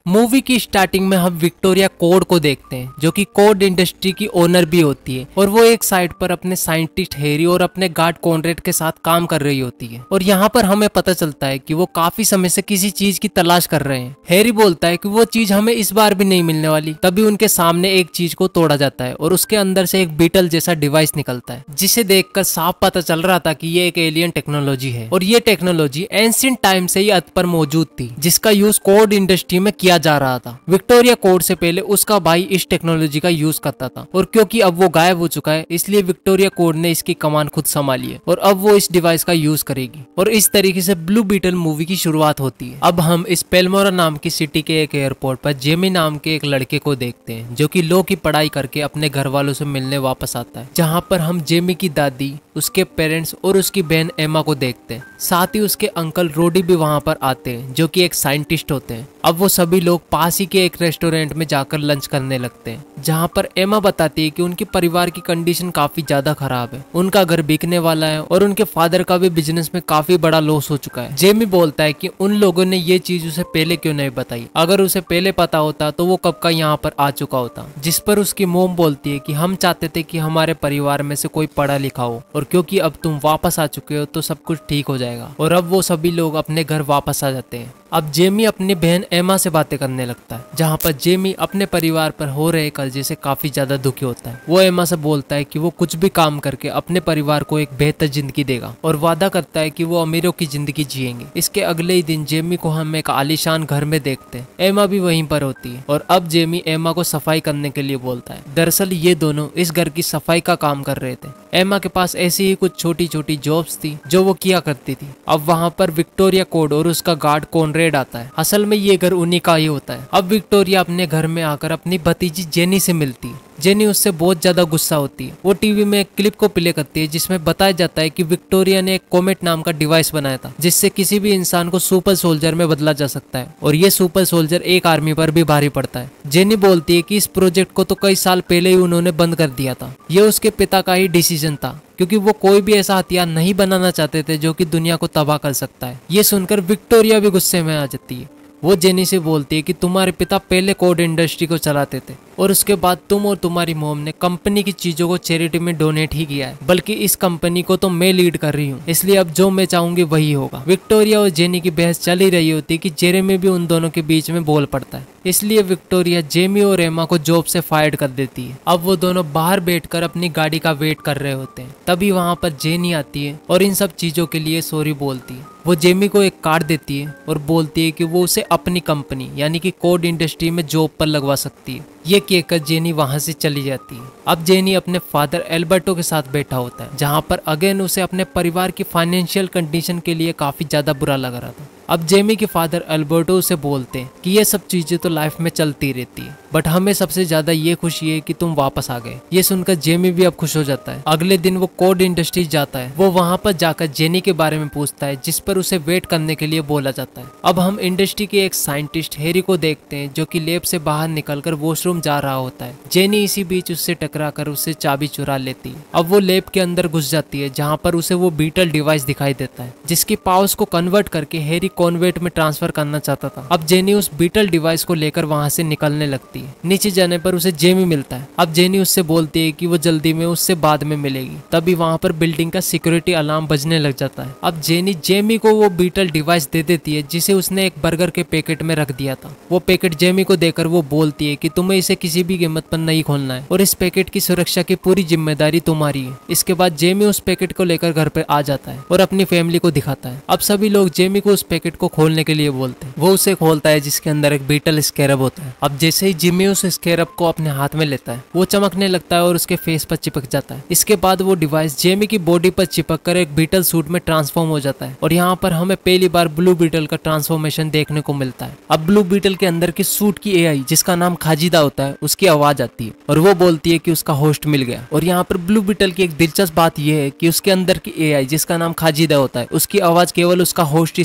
Movie की starting में हम विक्टोरिया कोड को देखते हैं, जो कि कोड इंडस्ट्री की ओनर भी होती है और वो एक साइड पर अपने साइंटिस्ट हैरी और अपने गार्ड कॉनरेड के साथ काम कर रही होती है। और यहाँ पर हमें पता चलता है कि वो काफी समय से किसी चीज की तलाश कर रहे हैं। हैरी बोलता है कि वो चीज हमें इस बार भी नहीं मिलने वाली। तभी उनके सामने एक चीज को तोड़ा जाता है और उसके अंदर से एक बीटल जैसा डिवाइस निकलता है, जिसे देखकर साफ पता चल रहा था कि ये एक एलियन टेक्नोलॉजी है। और ये टेक्नोलॉजी एंशिएंट टाइम से ही अर्थ पर मौजूद थी, जिसका यूज कोड इंडस्ट्री में किया जा रहा था। विक्टोरिया कोड से पहले उसका भाई इस टेक्नोलॉजी का यूज करता था, और क्योंकि अब वो गायब हो चुका है, इसलिए विक्टोरिया कोड ने इसकी कमान खुद संभाली है और अब वो इस डिवाइस का यूज करेगी। और इस तरीके से ब्लू बीटल मूवी की शुरुआत होती है। अब हम इस पेलमोरा नाम की सिटी के एक एयरपोर्ट पर जेमी नाम के एक लड़के को देखते हैं, जो कि लॉ की पढ़ाई करके अपने घर वालों से मिलने वापस आता है। जहाँ पर हम जेमी की दादी, उसके पेरेंट्स और उसकी बहन एमा को देखते हैं। साथ ही उसके अंकल रोडी भी वहाँ पर आते हैं, जो कि एक साइंटिस्ट होते हैं। अब वो सभी लोग पास ही के एक रेस्टोरेंट में जाकर लंच करने लगते हैं, जहाँ पर एमा बताती है कि उनके परिवार की कंडीशन काफी ज्यादा खराब है, उनका घर बिकने वाला है और उनके फादर का भी बिजनेस में काफी बड़ा लॉस हो चुका है। जेमी बोलता है कि उन लोगों ने ये चीज उसे पहले क्यों नहीं बताई, अगर उसे पहले पता होता तो वो कब का यहाँ पर आ चुका होता। जिस पर उसकी मोम बोलती है कि हम चाहते थे कि हमारे परिवार में से कोई पढ़ा लिखा हो, और क्योंकि अब तुम वापस आ चुके हो तो सब कुछ ठीक हो जाएगा। और अब वो सभी लोग अपने घर वापस आ जाते हैं। अब जेमी अपनी बहन एमा से बातें करने लगता है, जहाँ पर जेमी अपने परिवार पर हो रहे कर्जे से काफी ज्यादा दुखी होता है। वो एमा से बोलता है कि वो कुछ भी काम करके अपने परिवार को एक बेहतर जिंदगी देगा, और वादा करता है कि वो अमीरों की जिंदगी जिएंगे। इसके अगले ही दिन जेमी को हम एक आलीशान घर में देखते हैं। एमा भी वहीं पर होती है, और अब जेमी एमा को सफाई करने के लिए बोलता है। दरअसल ये दोनों इस घर की सफाई का काम कर रहे थे। एमा के पास ऐसी ही कुछ छोटी छोटी जॉब्स थी जो वो किया करती थी। अब वहाँ पर विक्टोरिया कोड और उसका गार्ड कॉनरेड आता है। असल में ये घर उन्हीं का ही होता है। अब विक्टोरिया अपने घर में आकर अपनी भतीजी जेनी से मिलती है। जेनी उससे बहुत ज्यादा गुस्सा होती है। वो टीवी में एक क्लिप को प्ले करती है, जिसमें बताया जाता है कि विक्टोरिया ने एक कोमेट नाम का डिवाइस बनाया था, जिससे किसी भी इंसान को सुपर सोल्जर में बदला जा सकता है, और ये सुपर सोल्जर एक आर्मी पर भी भारी पड़ता है। जेनी बोलती है कि इस प्रोजेक्ट को तो कई साल पहले ही उन्होंने बंद कर दिया था। ये उसके पिता का ही डिसीजन था, क्योंकि वो कोई भी ऐसा हथियार नहीं बनाना चाहते थे जो कि दुनिया को तबाह कर सकता है। ये सुनकर विक्टोरिया भी गुस्से में आ जाती है। वो जेनी से बोलती है कि तुम्हारे पिता पहले कोड इंडस्ट्री को चलाते थे, और उसके बाद तुम और तुम्हारी मोम ने कंपनी की चीजों को चैरिटी में डोनेट ही किया है, बल्कि इस कंपनी को तो मैं लीड कर रही हूँ, इसलिए अब जो मैं चाहूंगी वही होगा। विक्टोरिया और जेनी की बहस चल ही रही होती कि जेरेमी भी उन दोनों के बीच में बोल पड़ता है, इसलिए विक्टोरिया जेमी और एमा को जॉब से फायर कर देती है। अब वो दोनों बाहर बैठकर अपनी गाड़ी का वेट कर रहे होते हैं। तभी वहाँ पर जेनी आती है और इन सब चीजों के लिए सॉरी बोलती है। वो जेमी को एक कार्ड देती है और बोलती है कि वो उसे अपनी कंपनी यानी कि कोड इंडस्ट्री में जॉब पर लगवा सकती है। ये कहकर जेनी वहां से चली जाती है। अब जेनी अपने फादर एल्बर्टो के साथ बैठा होता है, जहां पर अगेन उसे अपने परिवार की फाइनेंशियल कंडीशन के लिए काफी ज्यादा बुरा लग रहा था। अब जेमी के फादर एल्बर्टो उसे बोलते हैं कि ये सब चीजें तो लाइफ में चलती रहती है, बट हमें सबसे ज्यादा ये खुशी है कि तुम वापस आ गए। ये सुनकर जेमी भी अब खुश हो जाता है। अगले दिन वो कोड इंडस्ट्री जाता है। वो वहां पर जाकर जेनी के बारे में पूछता है, जिस पर उसे वेट करने के लिए बोला जाता है। अब हम इंडस्ट्री के एक साइंटिस्ट हैरी को देखते हैं, जो कि लैब से बाहर निकलकर वॉशरूम जा रहा होता है। जेनी इसी बीच उससे टकरा कर उससे चाबी चुरा लेती है। अब वो लैब के अंदर घुस जाती है, जहाँ पर उसे वो बीटल डिवाइस दिखाई देता है, जिसकी पावर्स को कन्वर्ट करके हैरी कॉन्वेंट में ट्रांसफर करना चाहता था। अब जेनी उस बीटल डिवाइस को लेकर वहां से निकलने लगती है। नीचे जाने पर उसे जेमी मिलता है। अब जेनी उससे बोलती है कि वो जल्दी में उससे बाद में मिलेगी। तभी वहां पर बिल्डिंग का सिक्योरिटी अलार्म बजने लग जाता है। अब जेमी को वो बीटल डिवाइस दे देती है, जिसे उसने एक बर्गर के पैकेट में रख दिया था। वो पैकेट जेमी को देकर वो बोलती है कि तुम्हें इसे किसी भी कीमत पर नहीं खोलना है, और इस पैकेट की सुरक्षा की पूरी जिम्मेदारी तुम्हारी है। इसके बाद जेमी उस पैकेट को लेकर घर पर आ जाता है और अपनी फैमिली को दिखाता है। अब सभी लोग जेमी को उस पैकेट को खोलने के लिए बोलते हैं। वो उसे खोलता है, जिसके अंदर एक बीटल स्कैरब होता है। अब जैसे ही जिमी उस स्कैरब को अपने हाथ में लेता है, वो चमकने लगता है और उसके फेस पर चिपक जाता है। इसके बाद वो डिवाइस जेमी की बॉडी पर चिपक कर एक बीटल सूट में ट्रांसफॉर्म हो जाता है, और यहाँ पर हमें पहली बार ब्लू बीटल का ट्रांसफॉर्मेशन देखने को मिलता है। अब ब्लू बीटल के अंदर की सूट की एआई, जिसका नाम खाजिदा होता है, उसकी आवाज आती है और वो बोलती है कि उसका होस्ट मिल गया। और यहाँ पर ब्लू बीटल की एक दिलचस्प बात यह है कि उसके अंदर की एआई, जिसका नाम खाजिदा होता है, उसकी आवाज केवल उसका होस्ट ही सुन सकता है।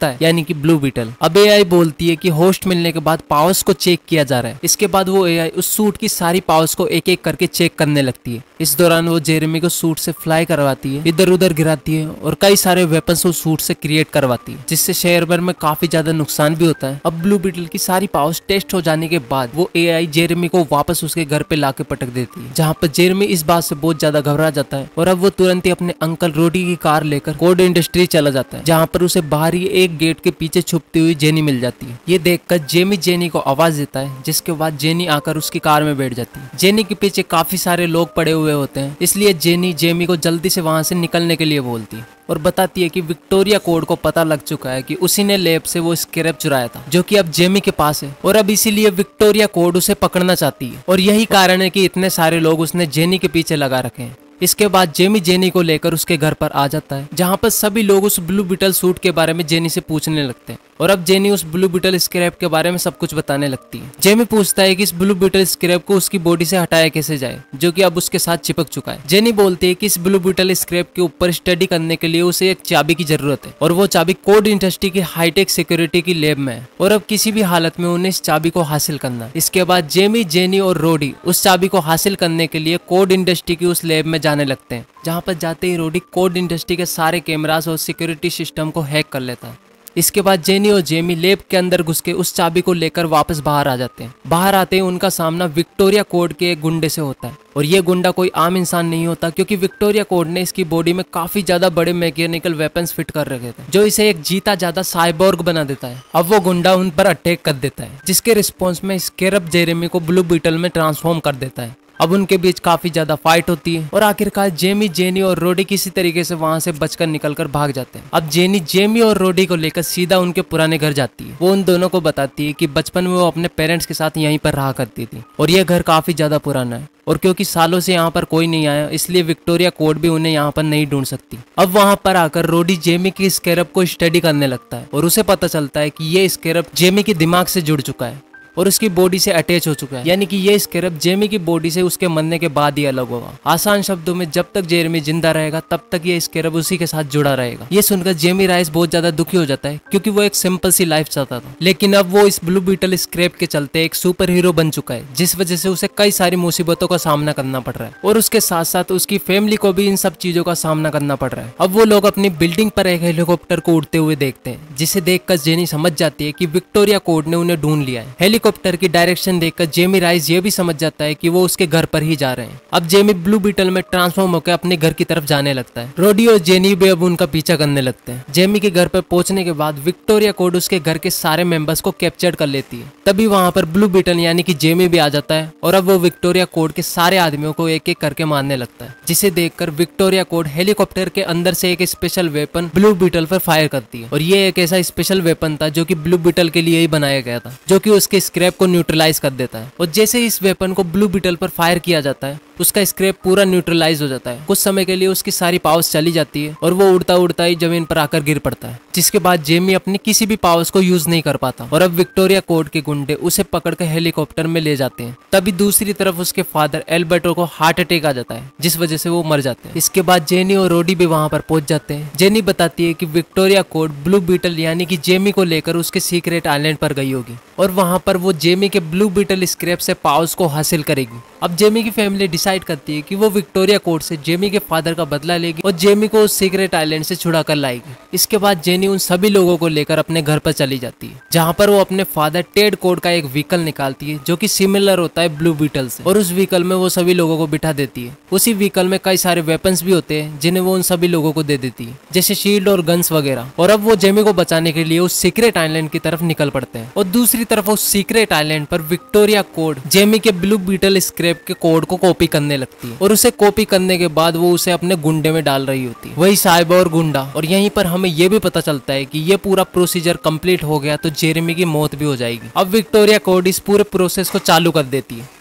है, यानी कि ब्लू बीटल। अब एआई बोलती है कि होस्ट मिलने के बाद पावर्स को चेक किया जा रहा है। इसके बाद वो एआई उस सूट की सारी पावर्स को एक एक करके चेक करने लगती है। इस दौरान वो जेरेमी को सूट से फ्लाई करवाती है, इधर उधर गिराती है और कई सारे वेपन्स वो सूट से क्रिएट करवाती है, जिससे शहर भर में काफी ज्यादा नुकसान भी होता है। अब ब्लू बीटल की सारी पावर्स टेस्ट हो जाने के बाद वो एआई जेरेमी को वापस उसके घर पे लाके पटक देती है, जहाँ पर जेरेमी इस बात से बहुत ज्यादा घबरा जाता है और अब वो तुरंत ही अपने अंकल रोडी की कार लेकर कोड इंडस्ट्री चला जाता है, जहाँ पर उसे बाहर ही एक गेट के पीछे छुपती हुई जेनी मिल जाती है। ये देखकर जेमी जेनी को आवाज देता है, जिसके बाद जेनी आकर उसकी कार में बैठ जाती है। जेनी के पीछे काफी सारे लोग पड़े हुए होते हैं, इसलिए जेनी जेमी को जल्दी से वहां से निकलने के लिए बोलती है और बताती है कि विक्टोरिया कोड को पता लग चुका है कि उसी ने लैब से वो स्क्रैप चुराया था, जो कि अब जेमी के पास है और अब इसीलिए विक्टोरिया कोड उसे पकड़ना चाहती है और यही कारण है कि इतने सारे लोग उसने जेनी के पीछे लगा रखे हैं। इसके बाद जेमी जेनी को लेकर उसके घर पर आ जाता है, जहाँ पर सभी लोग उस ब्लू बीटल सूट के बारे में जेनी से पूछने लगते हैं और अब जेनी उस ब्लू बीटल स्क्रैप के बारे में सब कुछ बताने लगती है। जेमी पूछता है कि इस ब्लू बीटल स्क्रैप को उसकी बॉडी से हटाया कैसे जाए, जो कि अब उसके साथ चिपक चुका है। जेनी बोलती है कि इस ब्लू बीटल स्क्रैप के ऊपर स्टडी करने के लिए उसे एक चाबी की जरूरत है और वो चाबी कोड इंडस्ट्री की हाईटेक सिक्योरिटी की लैब में है और अब किसी भी हालत में उन्हें इस चाबी को हासिल करना है। इसके बाद जेमी जेनी और रोडी उस चाबी को हासिल करने के लिए कोड इंडस्ट्री की उस लैब में जाने लगते हैं, जहाँ पर जाते ही रोडी कोड इंडस्ट्री के सारे कैमरास और सिक्योरिटी सिस्टम को हैक कर लेता है। इसके बाद जेनी और जेमी लैब के अंदर घुस के उस चाबी को लेकर वापस बाहर आ जाते हैं। बाहर आते ही उनका सामना विक्टोरिया कोड के एक गुंडे से होता है और ये गुंडा कोई आम इंसान नहीं होता, क्योंकि विक्टोरिया कोड ने इसकी बॉडी में काफी ज्यादा बड़े मैकेनिकल वेपन्स फिट कर रखे थे, जो इसे एक जीता ज्यादा साइबोर्ग बना देता है। अब वो गुंडा उन पर अटैक कर देता है, जिसके रिस्पॉन्स में स्कैरब जेरेमी को ब्लू बीटल में ट्रांसफॉर्म कर देता है। अब उनके बीच काफी ज्यादा फाइट होती है और आखिरकार जेमी जेनी और रोडी किसी तरीके से वहां से बचकर निकलकर भाग जाते हैं। अब जेनी जेमी और रोडी को लेकर सीधा उनके पुराने घर जाती है। वो उन दोनों को बताती है कि बचपन में वो अपने पेरेंट्स के साथ यहीं पर रहा करती थी और यह घर काफी ज्यादा पुराना है और क्योंकि सालों से यहाँ पर कोई नहीं आया, इसलिए विक्टोरिया कोड भी उन्हें यहाँ पर नहीं ढूंढ सकती। अब वहाँ पर आकर रोडी जेमी की स्कैरब को स्टडी करने लगता है और उसे पता चलता है कि ये स्कैरब जेमी के दिमाग से जुड़ चुका है और उसकी बॉडी से अटैच हो चुका है, यानी कि ये स्कैरब जेमी की बॉडी से उसके मरने के बाद ही अलग होगा। आसान शब्दों में, जब तक जेरेमी जिंदा रहेगा तब तक ये स्कैरब उसी के साथ जुड़ा रहेगा। ये सुनकर जेमी राइस बहुत ज्यादा दुखी हो जाता है, क्योंकि वो एक सिंपल सी लाइफ चाहता था, लेकिन अब वो इस ब्लू बीटल स्क्रैप के चलते एक सुपर हीरो बन चुका है, जिस वजह से उसे कई सारी मुसीबतों का सामना करना पड़ रहा है और उसके साथ साथ उसकी फैमिली को भी इन सब चीजों का सामना करना पड़ रहा है। अब वो लोग अपनी बिल्डिंग पर एक हेलीकॉप्टर को उड़ते हुए देखते हैं, जिसे देखकर जेनी समझ जाती है कि विक्टोरिया कोड ने उन्हें ढूंढ लिया है। हेलीकॉप्टर की डायरेक्शन देखकर जेमी राइस ये भी समझ जाता है कि वो उसके घर पर ही जा रहे हैं। अब जेमी ब्लू बीटल में ट्रांसफॉर्म होकर अपने घर की तरफ जाने लगता है। रोडी और जेनी भी अब उनका पीछा करने लगते हैं। जेमी के घर पर पहुंचने के बाद विक्टोरिया कोड उसके घर के सारे मेंबर्स को कैप्चर कर लेती है। तभी वहां पर ब्लू बीटल यानी कि जेमी भी आ जाता है और अब वो विक्टोरिया कोड के सारे आदमियों को एक एक करके मारने लगता है, जिसे देखकर विक्टोरिया कोड हेलीकॉप्टर के अंदर से एक स्पेशल वेपन ब्लू बीटल पर फायर करती है और ये एक ऐसा स्पेशल वेपन था जो कि ब्लू बीटल के लिए ही बनाया गया था, जो कि उसके स्क्रैप को न्यूट्रलाइज कर देता है। और जैसे ही इस वेपन को ब्लू बीटल पर फायर किया जाता है, उसका स्क्रैप पूरा न्यूट्रलाइज हो जाता है। कुछ समय के लिए उसकी सारी पावर्स चली जाती है और वो उड़ता उड़ता ही जमीन पर आकर गिर पड़ता है, जिसके बाद जेमी अपनी किसी भी पावर्स को यूज नहीं कर पाता और अब विक्टोरिया कोड के गुंडे उसे पकड़कर हेलीकॉप्टर में ले जाते हैं। तभी दूसरी तरफ उसके फादर एल्बर्टो को हार्ट अटैक आ जाता है, जिस वजह से वो मर जाते हैं। इसके बाद जेनी और रोडी भी वहां पर पहुंच जाते हैं। जेनी बताती है कि विक्टोरिया कोड ब्लू बीटल यानी कि जेमी को लेकर उसके सीक्रेट आइलैंड पर गई होगी और वहां पर वो जेमी के ब्लू बीटल स्क्रैप से पावर्स को हासिल करेगी। अब जेमी की फैमिली डिसाइड करती है कि वो विक्टोरिया कोड से जेमी के फादर का बदला लेगी और जेमी को उस सीक्रेट आइलैंड से छुड़ा कर लाएगी। इसके बाद जेनी उन सभी लोगों को लेकर अपने घर पर चली जाती है, जहाँ पर वो अपने फादर टेड कोड का एक व्हीकल निकालती है जो कि सिमिलर होता है ब्लू बीटल से, और उस व्हीकल में वो सभी लोगों को बिठा देती है। उसी व्हीकल में कई सारे वेपन्स भी होते हैं जिन्हें वो उन सभी लोगों को दे देती है, जैसे शील्ड और गन्स वगैरह। और अब वो जेमी को बचाने के लिए उस सीक्रेट आइलैंड की तरफ निकल पड़ते हैं और दूसरी तरफ उस सीक्रेट आइलैंड पर विक्टोरिया कोड जेमी के ब्लू बीटल स्क्रैप के कोड को कॉपी करने लगती है और उसे कॉपी करने के बाद वो उसे अपने गुंडे में डाल रही होती है, वही साइबोर गुंडा। और यहीं पर हमें ये भी पता चलता है कि ये पूरा प्रोसीजर कंप्लीट हो गया तो जेरेमी की मौत भी हो जाएगी। अब विक्टोरिया कोड इस पूरे प्रोसेस को चालू कर देती है।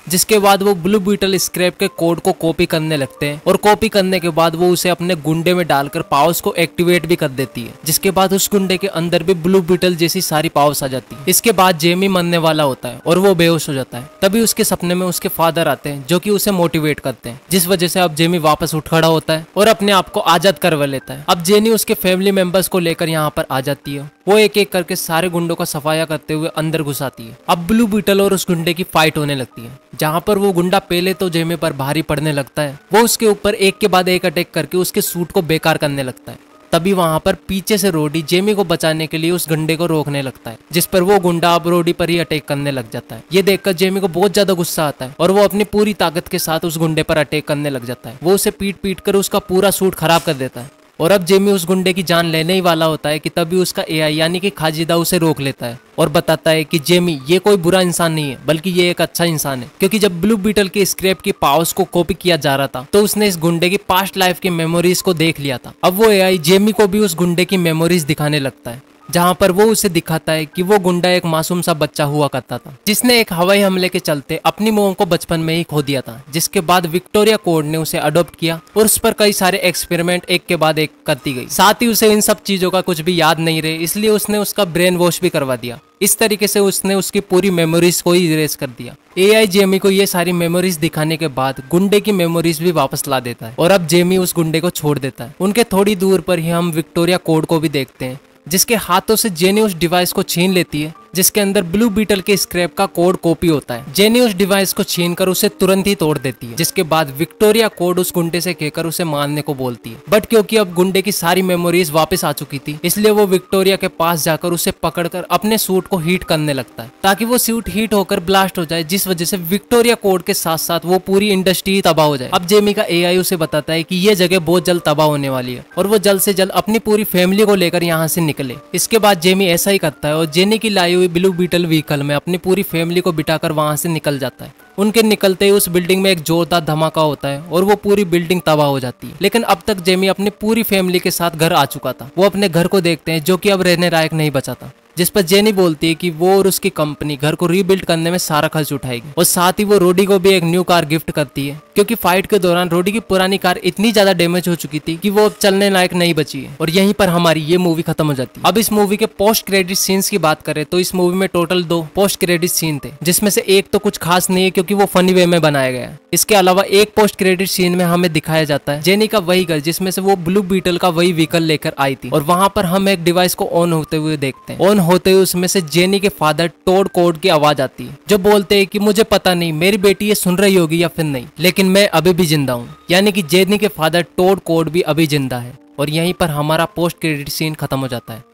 जिसके बाद वो ब्लू बीटल स्क्रैप के कोड को कॉपी करने लगते हैं और कॉपी करने के बाद वो उसे अपने गुंडे में डालकर पावर्स को एक्टिवेट भी कर देती है, जिसके बाद उस गुंडे के अंदर भी ब्लू बीटल जैसी सारी पावर्स आ जाती है। इसके बाद जेमी मरने वाला होता है और वो बेहोश हो जाता है। तभी उसके सपने में उसके फादर आते हैं जो कि उसे मोटिवेट करते हैं, जिस वजह से अब जेमी वापस उठ खड़ा होता है और अपने आप को आजाद करवा लेता है। अब जेनी उसके फैमिली मेंबर्स को लेकर यहाँ पर आ जाती है। वो एक एक करके सारे गुंडों का सफाया करते हुए अंदर घुस आती है। अब ब्लू बीटल और उस गुंडे की फाइट होने लगती है, जहाँ पर वो गुंडा पहले तो जेमी पर भारी पड़ने लगता है। वो उसके ऊपर एक के बाद एक अटैक करके उसके सूट को बेकार करने लगता है। तभी वहां पर पीछे से रोडी जेमी को बचाने के लिए उस गुंडे को रोकने लगता है, जिस पर वो गुंडा अब रोडी पर ही अटैक करने लग जाता है। ये देखकर जेमी को बहुत ज्यादा गुस्सा आता है और वो अपनी पूरी ताकत के साथ उस गुंडे पर अटैक करने लग जाता है। वो उसे पीट पीट कर उसका पूरा सूट खराब कर देता है और अब जेमी उस गुंडे की जान लेने ही वाला होता है कि तभी उसका एआई यानी कि खाजिदा उसे रोक लेता है और बताता है कि जेमी ये कोई बुरा इंसान नहीं है, बल्कि ये एक अच्छा इंसान है। क्योंकि जब ब्लू बीटल के स्क्रैप की पावर्स को कॉपी किया जा रहा था तो उसने इस गुंडे की पास्ट लाइफ की मेमोरीज को देख लिया था। अब वो एआई जेमी को भी उस गुंडे की मेमोरीज दिखाने लगता है, जहाँ पर वो उसे दिखाता है कि वो गुंडा एक मासूम सा बच्चा हुआ करता था, जिसने एक हवाई हमले के चलते अपनी मॉम को बचपन में ही खो दिया था। जिसके बाद विक्टोरिया कोड ने उसे अडॉप्ट किया और उस पर कई सारे एक्सपेरिमेंट एक के बाद एक करती गई। साथ ही उसे इन सब चीजों का कुछ भी याद नहीं रहे, इसलिए उसने उसका ब्रेन वॉश भी करवा दिया। इस तरीके से उसने उसकी पूरी मेमोरीज को ही इरेज कर दिया। एआई जेमी को ये सारी मेमोरीज दिखाने के बाद गुंडे की मेमोरीज भी वापस ला देता है और अब जेमी उस गुंडे को छोड़ देता है। उनके थोड़ी दूर पर ही हम विक्टोरिया कोड को भी देखते हैं, जिसके हाथों से जेनी उस डिवाइस को छीन लेती है जिसके अंदर ब्लू बीटल के स्क्रैप का कोड कॉपी होता है। जेनी उस डिवाइस को छीनकर उसे तुरंत ही तोड़ देती है, जिसके बाद विक्टोरिया कोड उस गुंडे से कहकर उसे मारने को बोलती है। बट क्योंकि अब गुंडे की सारी मेमोरीज वापस आ चुकी थी, इसलिए वो विक्टोरिया के पास जाकर उसे पकड़कर अपने सूट को हीट करने लगता है ताकि वो सूट हीट होकर ब्लास्ट हो जाए, जिस वजह से विक्टोरिया कोड के साथ साथ वो पूरी इंडस्ट्री तबाह हो जाए। अब जेमी का एआई उसे बताता है कि ये जगह बहुत जल्द तबाह होने वाली है और वो जल्द से जल्द अपनी पूरी फैमिली को लेकर यहाँ से निकले। इसके बाद जेमी ऐसा ही करता है और जेनी की लाई हुई ब्लू बीटल व्हीकल में अपनी पूरी फैमिली को बिठाकर वहां से निकल जाता है। उनके निकलते ही उस बिल्डिंग में एक जोरदार धमाका होता है और वो पूरी बिल्डिंग तबाह हो जाती है। लेकिन अब तक जेमी अपनी पूरी फैमिली के साथ घर आ चुका था। वो अपने घर को देखते हैं जो कि अब रहने लायक नहीं बचा था, जिस पर जेनी बोलती है कि वो और उसकी कंपनी घर को रीबिल्ड करने में सारा खर्च उठाएगी और साथ ही वो रोडी को भी एक न्यू कार गिफ्ट करती है, क्योंकि फाइट के दौरान रोडी की पुरानी कार इतनी ज्यादा डैमेज हो चुकी थी कि वो अब चलने लायक नहीं बची है। और यहीं पर हमारी ये मूवी खत्म हो जाती है। अब इस मूवी के पोस्ट क्रेडिट सीन्स की बात करें तो इस मूवी में टोटल 2 पोस्ट क्रेडिट सीन थे, जिसमें से एक तो कुछ खास नहीं है क्योंकि वो फनी वे में बनाया गया है। इसके अलावा एक पोस्ट क्रेडिट सीन में हमें दिखाया जाता है जेनी का वही घर जिसमें से वो ब्लू बीटल का वही व्हीकल लेकर आई थी, और वहां पर हम एक डिवाइस को ऑन होते हुए देखते हैं। ऑन होते हुए उसमें से जेनी के फादर टोड कोड की आवाज आती है, जो बोलते हैं कि मुझे पता नहीं मेरी बेटी ये सुन रही होगी या फिर नहीं, लेकिन मैं अभी भी जिंदा हूँ। यानी कि जेनी के फादर टोड कोड भी अभी जिंदा है। और यहीं पर हमारा पोस्ट क्रेडिट सीन खत्म हो जाता है।